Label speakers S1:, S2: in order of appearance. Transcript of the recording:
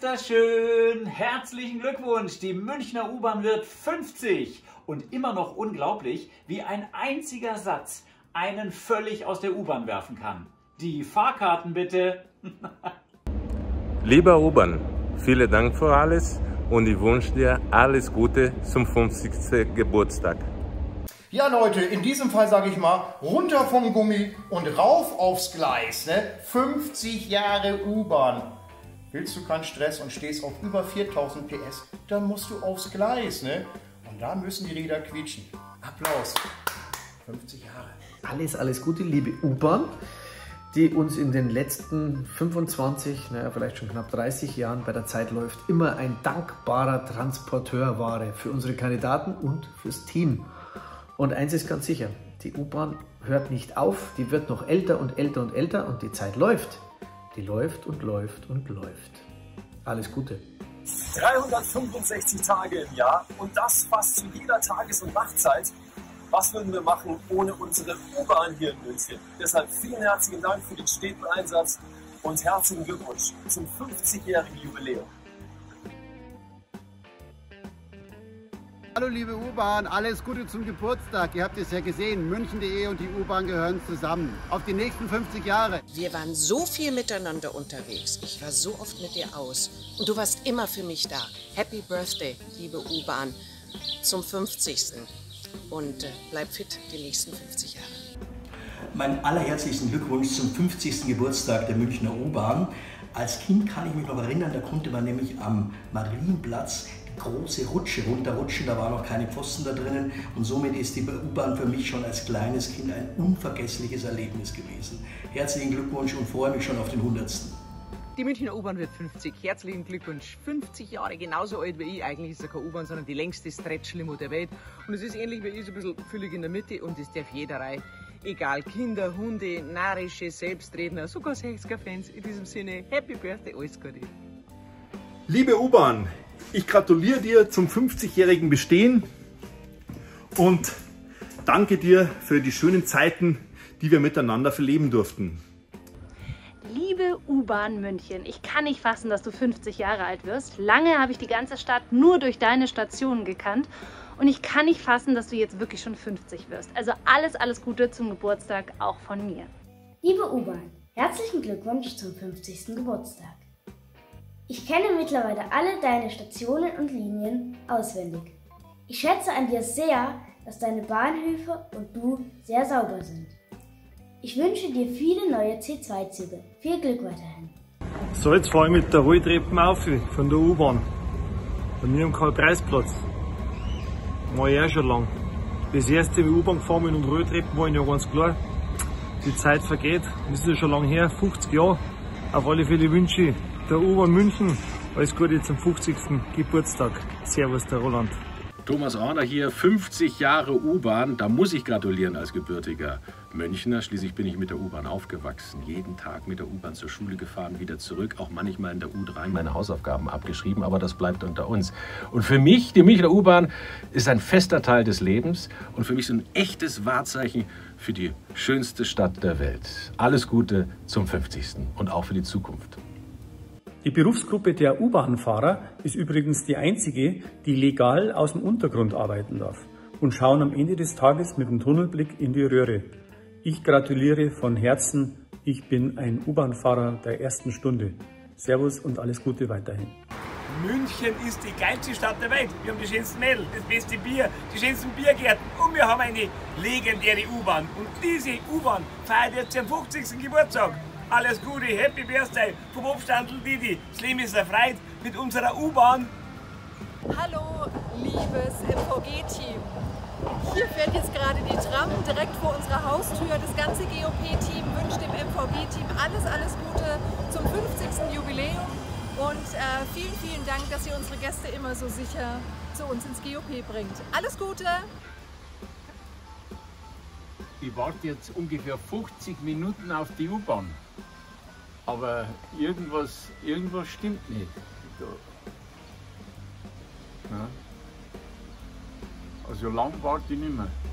S1: Ist das schön! Herzlichen Glückwunsch! Die Münchner U-Bahn wird 50 und immer noch unglaublich, wie ein einziger Satz einen völlig aus der U-Bahn werfen kann. Die Fahrkarten bitte!
S2: Lieber U-Bahn, vielen Dank für alles und ich wünsche dir alles Gute zum 50. Geburtstag.
S3: Ja Leute, in diesem Fall sage ich mal, runter vom Gummi und rauf aufs Gleis. Ne? 50 Jahre U-Bahn. Willst du keinen Stress und stehst auf über 4000 PS, dann musst du aufs Gleis. Ne? Und da müssen die Räder quietschen. Applaus. 50 Jahre.
S4: Alles Gute, liebe U-Bahn, die uns in den letzten 25, naja, vielleicht schon knapp 30 Jahren bei der Zeit läuft, immer ein dankbarer Transporteur war für unsere Kandidaten und fürs Team. Und eins ist ganz sicher, die U-Bahn hört nicht auf, die wird noch älter und älter und älter und die Zeit läuft. Die läuft und läuft und läuft. Alles Gute.
S5: 365 Tage im Jahr und das fast zu jeder Tages- und Nachtzeit. Was würden wir machen ohne unsere U-Bahn hier in München? Deshalb vielen herzlichen Dank für den steten Einsatz und herzlichen Glückwunsch zum 50-jährigen Jubiläum.
S6: Hallo liebe U-Bahn, alles Gute zum Geburtstag. Ihr habt es ja gesehen, München.de und die U-Bahn gehören zusammen. Auf die nächsten 50 Jahre.
S7: Wir waren so viel miteinander unterwegs. Ich war so oft mit dir aus. Und du warst immer für mich da. Happy Birthday, liebe U-Bahn, zum 50. Und bleib fit die nächsten 50 Jahre.
S8: Meinen allerherzlichsten Glückwunsch zum 50. Geburtstag der Münchner U-Bahn. Als Kind kann ich mich noch erinnern, da konnte man nämlich am Marienplatz die große Rutsche runterrutschen, da war noch keine Pfosten da drinnen und somit ist die U-Bahn für mich schon als kleines Kind ein unvergessliches Erlebnis gewesen. Herzlichen Glückwunsch und freue mich schon auf den 100.
S9: Die Münchner U-Bahn wird 50. Herzlichen Glückwunsch. 50 Jahre, genauso alt wie ich. Eigentlich ist es keine U-Bahn, sondern die längste Stretch-Limo der Welt. Und es ist ähnlich wie ich, so ein bisschen füllig in der Mitte und es darf jeder rein. Egal, Kinder, Hunde, Narische, Selbstredner, sogar 60er-Fans. In diesem Sinne, Happy Birthday, alles Gute.
S10: Liebe U-Bahn, ich gratuliere dir zum 50-jährigen Bestehen und danke dir für die schönen Zeiten, die wir miteinander verleben durften.
S11: Liebe U-Bahn München, ich kann nicht fassen, dass du 50 Jahre alt wirst. Lange habe ich die ganze Stadt nur durch deine Stationen gekannt und ich kann nicht fassen, dass du jetzt wirklich schon 50 wirst. Also alles Gute zum Geburtstag auch von mir.
S12: Liebe U-Bahn, herzlichen Glückwunsch zum 50. Geburtstag. Ich kenne mittlerweile alle deine Stationen und Linien auswendig. Ich schätze an dir sehr, dass deine Bahnhöfe und du sehr sauber sind. Ich wünsche dir viele neue C2-Züge. Viel Glück weiterhin.
S10: So, jetzt fahre ich mit der Rolltreppe auf von der U-Bahn. Bei mir am Karl-Preis-Platz. War ich auch schon lang. Das erste Mal U-Bahn gefahren bin und Rolltreppen war ja ganz klar. Die Zeit vergeht. Das ist ja schon lange her, 50 Jahre. Auf alle Fälle wünsche ich der U-Bahn München alles Gute zum 50. Geburtstag. Servus, der Roland.
S13: Thomas Orner hier, 50 Jahre U-Bahn, da muss ich gratulieren als gebürtiger Münchner. Schließlich bin ich mit der U-Bahn aufgewachsen, jeden Tag mit der U-Bahn zur Schule gefahren, wieder zurück, auch manchmal in der U3 meine Hausaufgaben abgeschrieben, aber das bleibt unter uns. Und für mich, die Münchner U-Bahn, ist ein fester Teil des Lebens und für mich so ein echtes Wahrzeichen für die schönste Stadt der Welt. Alles Gute zum 50. und auch für die Zukunft.
S14: Die Berufsgruppe der U-Bahn-Fahrer ist übrigens die einzige, die legal aus dem Untergrund arbeiten darf und schauen am Ende des Tages mit dem Tunnelblick in die Röhre. Ich gratuliere von Herzen, ich bin ein U-Bahn-Fahrer der ersten Stunde. Servus und alles Gute weiterhin.
S5: München ist die geilste Stadt der Welt. Wir haben die schönsten Mädels, das beste Bier, die schönsten Biergärten und wir haben eine legendäre U-Bahn. Und diese U-Bahn feiert jetzt ihren 50. Geburtstag. Alles Gute, Happy Birthday vom Obsthandel Didi. Das Leben ist erfreut mit unserer U-Bahn.
S15: Hallo, liebes MVG-Team. Hier fährt jetzt gerade die Tram direkt vor unserer Haustür. Das ganze GOP-Team wünscht dem MVG-Team alles Gute zum 50. Jubiläum. Und vielen Dank, dass ihr unsere Gäste immer so sicher zu uns ins GOP bringt. Alles Gute!
S16: Ich warte jetzt ungefähr 50 Minuten auf die U-Bahn. Aber irgendwas stimmt nicht. Ja. Also lang warte ich nicht mehr.